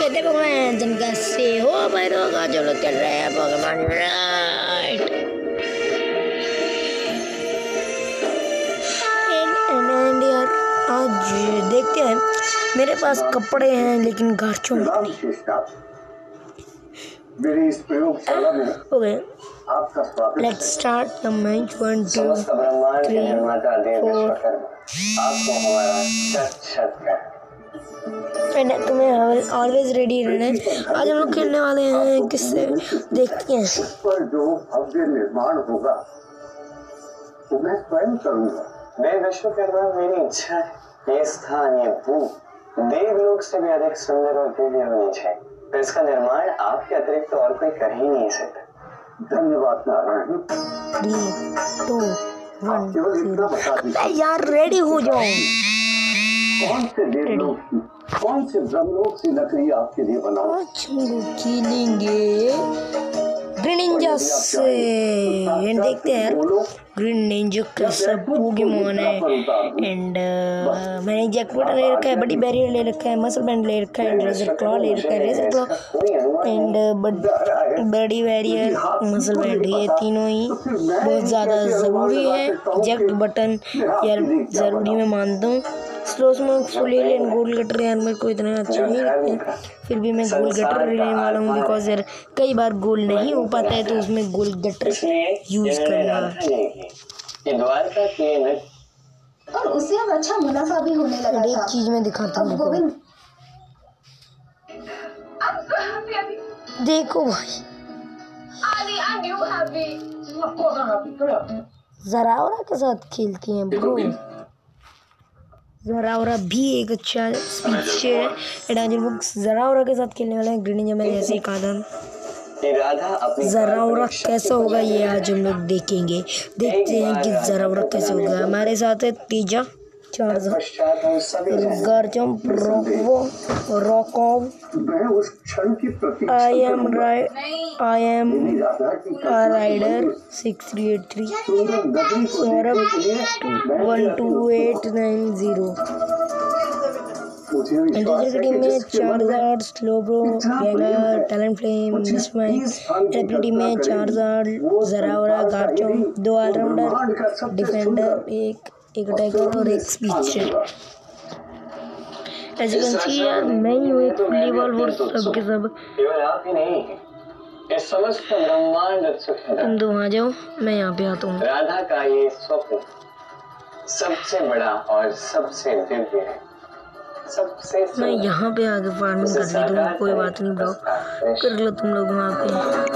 ऐसे भगवान जिनका से हो भैरव का जो लोग कर रहे हैं भगवान राइट। एंड यार आज देखते हैं, मेरे पास कपड़े हैं लेकिन गार्चों नहीं। मेरी इस प्रयोगशाला में ओके आपका स्वागत। Let's start the match. 1 2 समस्त ब्रह्मांड के 3 निर्माता देव 4 विश्वकर्मा आपको हमारा शत एंड तुम्हें ऑलवेज रेडी रहना है। आज हम लोग खेलने वाले हैं किससे देखते हैं। उस पर जो भव्य निर्माण होगा वो मैं स्वयं करूंगा। देव विश्वकर्मा, मेरी इच्छा है ये स्थान, ये भूमि देवलोक से भी अधिक सुंदर और दिव्य होनी चाहिए। तो इसका निर्माण आपके अतिरिक्त और कोई कर ही नहीं सकता। धन्यवाद नारायण। 3 2 1 यार रेडी हो जाओ। कौन से देवलोक की, कौन से ब्रह्मलोक से लकड़ी आपके लिए बनाऊं? आज हम लोग खेलेंगे ग्रीनिंजा से। देखते हैं ग्रीनिंजा कैसा पोकेमॉन है। एंड मैंने जैकपॉट ले रखा है, बड़ी बैरियर ले रखा है, मसल बैंड ले रखा है, रेजर क्लॉ ले रखा है, रेजर क्लॉ एंड बड़ी बैरियर मसल बैंड, ये तीनों ही बहुत ज़्यादा ज़रूरी है। इजेक्ट बटन यार ज़रूरी मैं मानता हूँ। Slow smoke full alien gold gutter यार मेरे को इतना अच्छा नहीं लगता, फिर भी मैं गोल्ड गटर लेने वाला हूँ बिकॉज यार कई बार गोल नहीं हो पाता है तो उसमें गोल्ड गटर यूज करना। और उससे अब अच्छा मुनाफा भी होने लगा। एक चीज मैं दिखाता हूँ, देखो भाई ज़राओरा के साथ खेलती हैं ब्रो। ज़राओरा भी एक अच्छा स्पीच है। एंड हम लोग ज़राओरा के साथ खेलने वाले हैं ग्रीनिंजा में, जैसे ही कहा था। ज़राओरा कैसा होगा ये आज हम लोग देखेंगे। देखते हैं कि ज़राओरा कैसे होगा। हमारे साथ है तेजा, चार्जर, गार्चम्प, रॉकॉव, I am rider 6383, Saurabh 12890। Integer की टीम में charger, Slowbro, Gengar, talent flame, मिसमाइन। अपनी टीम में charger, Zeraora, Garchomp, 2 all rounder, defender, एक अटैकर और एक स्पीचर। ऐसे कैन यार मैं ही हूँ एक फुली इवॉल्व और सबके सब। तुम दो आ जाओ, मैं यहाँ पे आता हूँ। राधा का ये स्वप्न सबसे बड़ा और सबसे दिव्य है। मैं यहाँ पे आगे फार्मिंग कर ली दूँ, कोई बात नहीं ब्रो, कर लो तुम लोग वहाँ पे,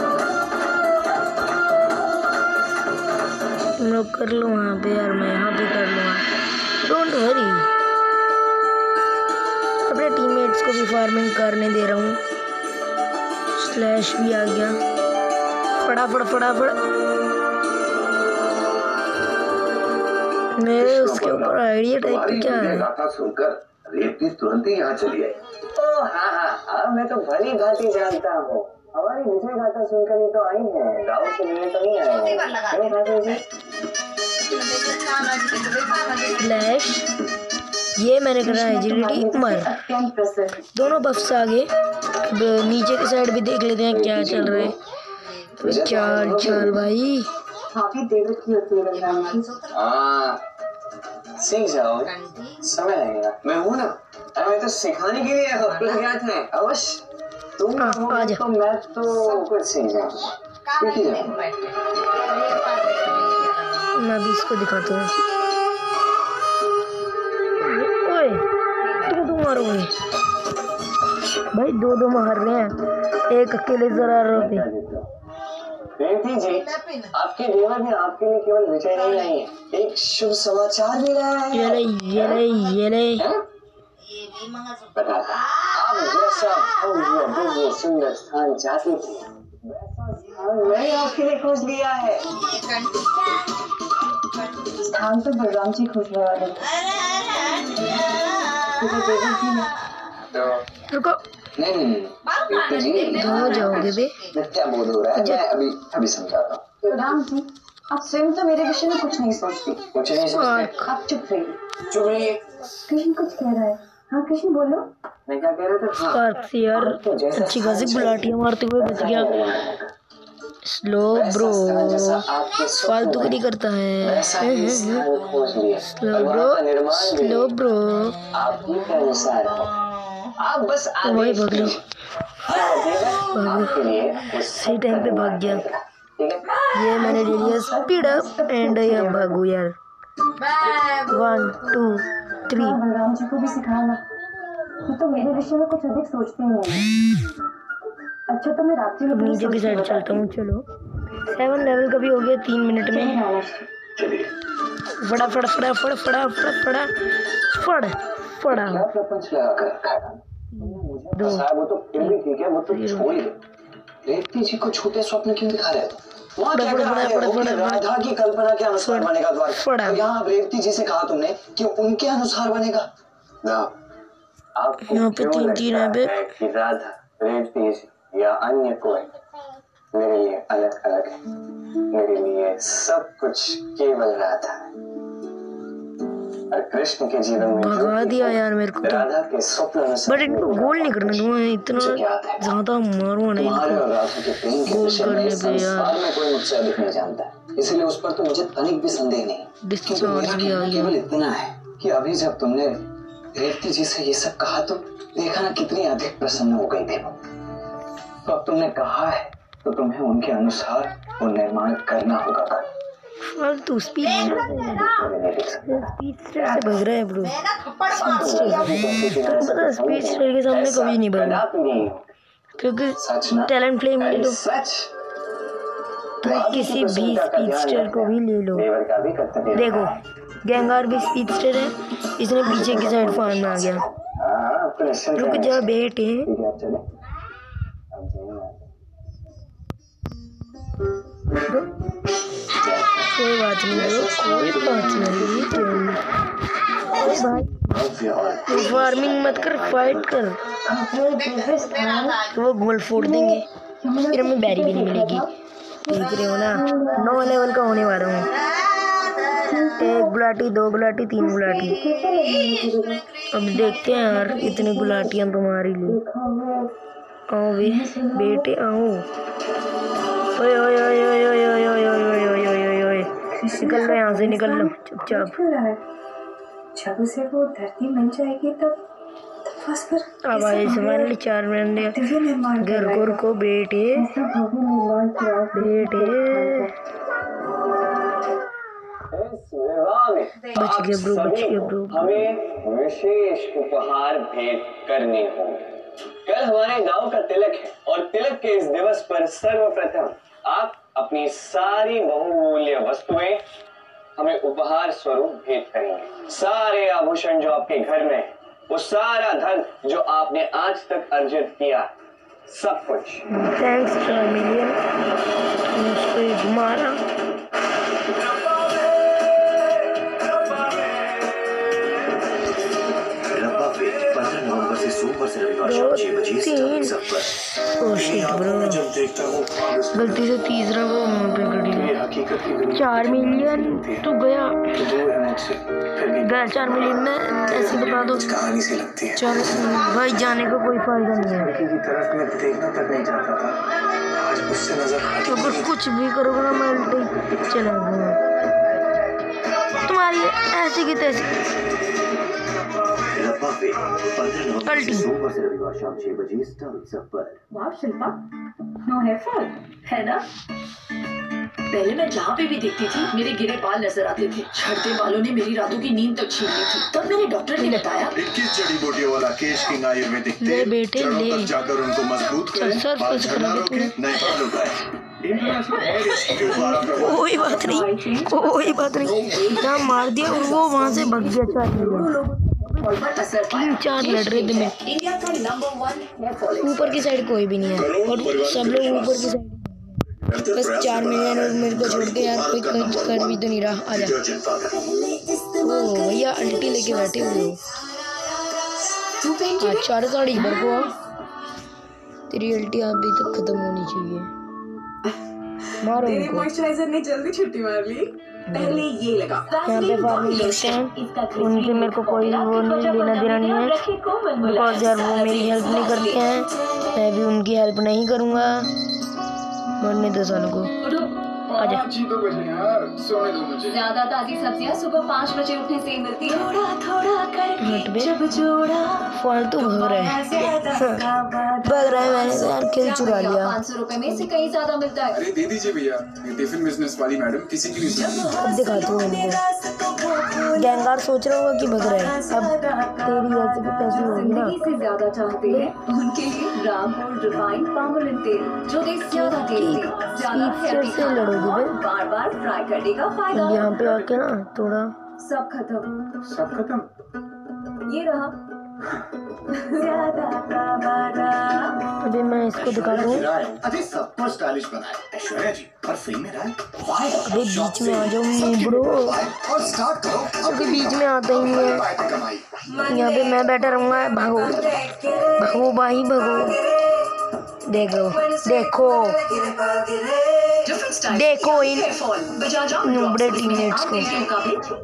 तुम लोग कर लो वहाँ पे यार, मैं यहाँ पे कर लूँगा, डोंट वरी। अपने टीममेट्स को भी फार्मिंग करने दे रहा हूँ। स्लैश भी आ गया, फटाफट मेरे उसके ऊपर आइडिया टाइप का क्या है। सुनकर रेवती तुरंत ही यहाँ चली आई। हाँ, मैं तो भली भांति जानता हूँ। हमारी विजय गाथा सुनकर ही तो आई है, गाँव के लिए तो नहीं आई। फ्लैश ये मैंने करा है, एजिलिटी मर, दोनों बफ्स आगे। अब नीचे की साइड भी देख लेते हैं क्या चल रहा है। तो चल भाई सीख जाओ, समय लगेगा। मैं हूँ ना, मैं तो सिखाने के लिए प्रयास है। अवश्य तुम आ जा। तो मैं तो सब कुछ सीख जाऊंगा। मैं भी इसको दिखाता हूँ। ओए तुम मारोगे भाई, दो मार रहे हैं, एक अकेले ज़राओरा पे। रेवती जी, आपके देवर ने आपके लिए केवल विजय नहीं लाई है, एक शुभ समाचार भी लाया है। ये ले बता, आप जैसा भव्य सुंदर स्थान चाहती थी, वैसा स्थान मैंने आपके लिए खोज लिया है। स्थान तो बलराम जी खोजने वाले रुको, नहीं दोनों जाओगे बे। क्या बोल हो रहा है, मैं अभी समझाता हूँ। राम जी, आप स्वयं तो मेरे विषय में कुछ नहीं सोचते। आप चुप रहिए। कहीं कुछ कह रहा है, हाँ कृष्ण बोलो। मैं क्या कह रहे थे? स्पार्क से यार अच्छी खासी गुलाटियां मारते हुए बच गया। स्लो ब्रो, फालतू नहीं करता है। Slowbro, Slowbro. आप ही के अनुसार हो, आप बस वही आदेश भाग लो, भागो। सही टाइम पे भाग गया। ये मैंने ले लिया स्पीड अप एंड ये भागो यार। 1 2 3। बलराम जी को भी सिखाना, तो मेरे विषय में कुछ अधिक सोचते नहीं। अच्छा तो मैं रात्रि में नीचे की साइड चलता हूँ। चलो 7 लेवल का भी हो गया 3 मिनट में। फड़ा फड़ा फड़ा फड़ा फड़ा फड़ा फड़ा फड़ फड़ा। क्या प्रपंच लगा कर रखा है? मुझे दो पता है, वो तो फिर भी ठीक है, वो तो छोड़ ही दो। रेवती जी को छोटे स्वप्न क्यों दिखा रहे हो? वहाँ क्या कर रहा है? वो कि राधा की कल्पना के अनुसार बनेगा द्वार। और यहाँ रेवती जी से कहा तुमने कि उनके अनुसार बनेगा ना। आपको यहाँ पे क्यों 3 लगता है है कि राधा, रेवती जी या अन्य कोई मेरे लिए अलग अलग है? मेरे लिए सब कुछ केवल राधा है। और कृष्ण के जीवन में भगा दिया यार मेरे को तो। राधा के स्वप्न में बट इनको गोल नहीं करना दूंगा, इतना ज्यादा मारो नहीं तुम्हारे और राधा के प्रेम के विषय में इस संसार में कोई मुझसे अधिक नहीं जानता है, इसलिए उस पर तो मुझे तनिक भी संदेह नहीं। क्योंकि मेरा कहना केवल इतना है कि अभी जब तुमने रेवती जी से ये सब कहा तो देखा ना कितनी अधिक प्रसन्न हो गई थी वो। तो अब तुमने कहा है तो तुम्हें उनके अनुसार वो निर्माण करना होगा। फालतू स्पीड से भग रहा है ब्रो। स्पीड के सामने कभी नहीं भागा, क्योंकि टैलेंट फ्लेम ले लो तो किसी भी स्पीडस्टर को भी ले लो। देखो गैंगार भी स्पीडस्टर है, इसने पीछे की साइड फार्म में आ गया। रुक जा बेटे, कोई बात नहीं ब्रो, कोई बात नहीं। भाई फार्मिंग मत कर, फाइट कर, तो वो गोल फोड़ देंगे, फिर हमें बैरी भी नहीं मिलेगी। देख रहे हो ना 9 लेवल का होने वाला हूँ। 1 गुलाटी 2 गुलाटी 3 गुलाटी। अब देखते हैं यार इतनी गुलाटियाँ तुम्हारे लिए। आओ वे बेटे आओ। ओए ओए ओए ओए ओए ओए ओए ओए ओए ओए ओए ओए, निकल लो यहाँ से, निकल लो चुपचाप। जब उसे वो धरती मिल जाएगी तब बस पर अब आए सवाल 4 मिनट घर घुर को बेटे बेटे। बच गया ब्रो, बच गया ब्रो। हमें विशेष उपहार भेंट करने होंगे। कल हमारे गांव का तिलक है और तिलक के इस दिवस पर सर्वप्रथम आप अपनी सारी बहुमूल्य वस्तुएं हमें उपहार स्वरूप भेंट करेंगे। सारे आभूषण जो आपके घर में, वो सारा धन जो आपने आज तक अर्जित किया, सब कुछ। थैंक्स मिलियन, मुझको घुमाना। 15 नवंबर से सोमवार से रविवार शाम 6 बजे गलती से तीसरा वो कर दिया। 4 मिलियन तो गया 4 मिलियन में ऐसे बता दो। चल भाई जाने का कोई फायदा नहीं है, तो कुछ भी करोगे ना मैं उल्टे चला तुम्हारी ऐसी की तैसी। वाह शिल्पा, नो हेयर फॉल है ना? पहले मैं जहाँ पे भी देखती थी मेरे गिरे बाल नजर आते थे। झड़ते बालों ने मेरी रातों की नींद तक छीन ली थी। तब मेरे डॉक्टर ने बताया 21 जड़ी बूटियों वाला केश किंग आयुर्वेदिक तेल बेटे जड़ों तक जाकर उनको मजबूत करे, बाल झड़ना रोके, नए बाल उगाए। कोई बात नहीं, कोई बात नहीं। क्या मार दिया और वो वहाँ से भग गया। 3-4 लड़ रहे थे मैं। ऊपर की साइड कोई भी नहीं है और सब लोग ऊपर की साइड, बस 4 मिलियन और मेरे को छोड़ के यार कोई कर भी तो नहीं रहा। आजा ओ भैया अल्टी लेके बैठे हुए हो। चार्जर इधर को, तेरी अल्टी अभी तक खत्म होनी चाहिए। मारो उनको। मॉइस्चराइजर ने जल्दी छुट्टी मार ली। पहले ये लगा। यहाँ पे फार्मिंग करते हैं, उनसे मेरे को कोई वो नहीं लेना देना नहीं है, बिकॉज यार वो मेरी हेल्प नहीं करते हैं, मैं भी उनकी हेल्प नहीं करूँगा। मरने दो सालों को। आजा। ज्यादा ताजी सब्जियां सुबह 5 बजे उठने से मिलती है। फालतू भग रहा है भग रहा है। मैंने तो यार किल चुरा लिया। 500 रुपए में से कहीं ज्यादा मिलता है। अरे दे दीजिए भैया, ये टिफिन बिजनेस वाली मैडम किसी की नहीं। अब दिखाती हूँ इनको। गैंगार सोच रहा होगा कि भग रहा है। अब तेरी ऐसे भी पैसे होगी ना। जिंदगी से ज्यादा चाहते हैं उनके लिए रामपुर रिफाइंड पाम ऑयल तेल, जो देश ज्यादा टेस्टी, ज्यादा हेल्दी से लड़ोगी भाई। बार बार फ्राई करने का फायदा। यहाँ पे आके ना थोड़ा सब खत्म। सब खत्म। ये रहा। अभी मैं इसको दिखाता हूँ। अरे सब पर स्टाइलिश बनाए ऐश्वर्या जी, और फ्री में रहा। अरे बीच में आ जाऊँ ब्रो, और स्टार्ट करो। क्योंकि बीच में आता ही नहीं है। यहाँ पे मैं बैठा रहूँगा। भागो भागो भाई भागो। देखो देखो देखो इन नुबड़े टीममेट्स को।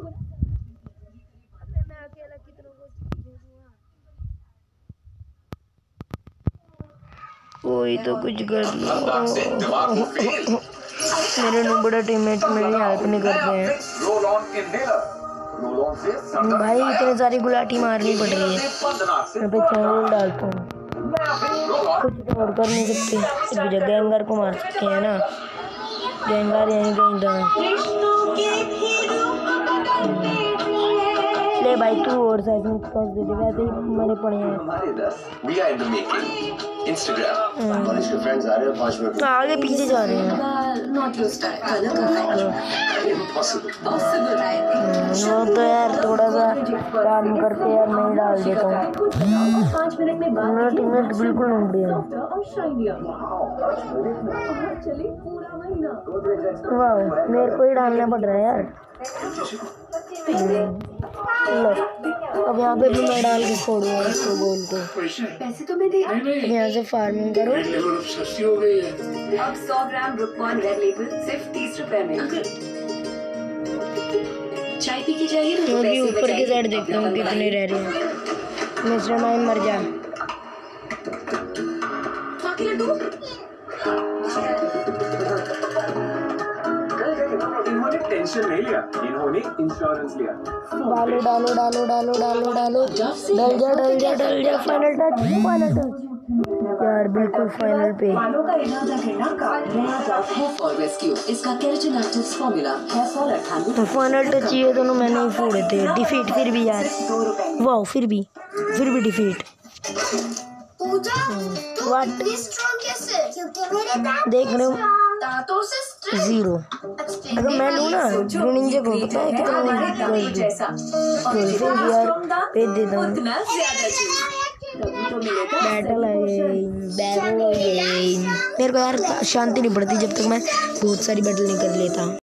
कोई तो कुछ कर लो। मेरे नुबड़े टीममेट्स मेरी हेल्प नहीं करते हैं भाई। इतनी सारी गुलाटी मारनी पड़ रही है। मैं पे चावल डालता हूँ, कुछ तो और कर नहीं सकते। एक वजह गैंगार को मार सकते हैं ना। गैंगार यहीं कहीं था। ले भाई तू और साइकिल क्रॉस दे दे, वैसे ही मरे पड़े हैं। कॉलेज के फ्रेंड्स आ रहे हैं 5 मिनट। आगे पीछे जा रहे हैं। Not your style. कलर का पॉसिबल है। वो तो यार थोड़ा सा काम करते यार, मैं डाल देता हूँ। 5 मिनट में बात टीममेट बिल्कुल नूबड़ी है। और शाइनिया चले पूरा महीना। वाह, मेरे को ही डालना पड़ रहा है यार। लो अब यहाँ पे भी मैं डाल के छोड़ूंगा इसको गोल को। पैसे तो मैं दे। यहाँ से फार्मिंग करो। सस्ती हो गई है। अब 100 ग्राम रुकमान रेड लेबल सिर्फ 30 रुपए में। चाय पी के जाइए तो मैं भी पैसे ऊपर की बचाइए। साइड देखता हूँ कितने रह रहे हैं। मिस्टर माइम मर जा। बाकी लड्डू इन्होंने टेंशन नहीं लिया, इन्होंने इंश्योरेंस लिया। डालो डालो डालो डालो डालो डालो। डल जा डल जा डल जा। फाइनल टच फाइनल टच यार, बिल्कुल फाइनल पे। बालों का इलाज करना का नया ड्राफ्ट है फॉर रेस्क्यू। इसका केराटिन एक्टिव फॉर्मूला है फॉर 98। फाइनल टच ये दोनों मैंने ही फोड़े थे। डिफीट फिर भी यार, 2 रुपए। वाह फिर भी डिफीट। व्हाट देख रहे हो? दांतों से 0। अगर मैं लूँ ना ग्रीनिंजा को, पता है कितना जैसा फिर भी यार भेज देता हूँ। उतना ज्यादा तो मिलेगा। बैटल आ गई। मेरे को यार शांति नहीं पड़ती जब तक मैं बहुत सारी बैटल नहीं कर लेता।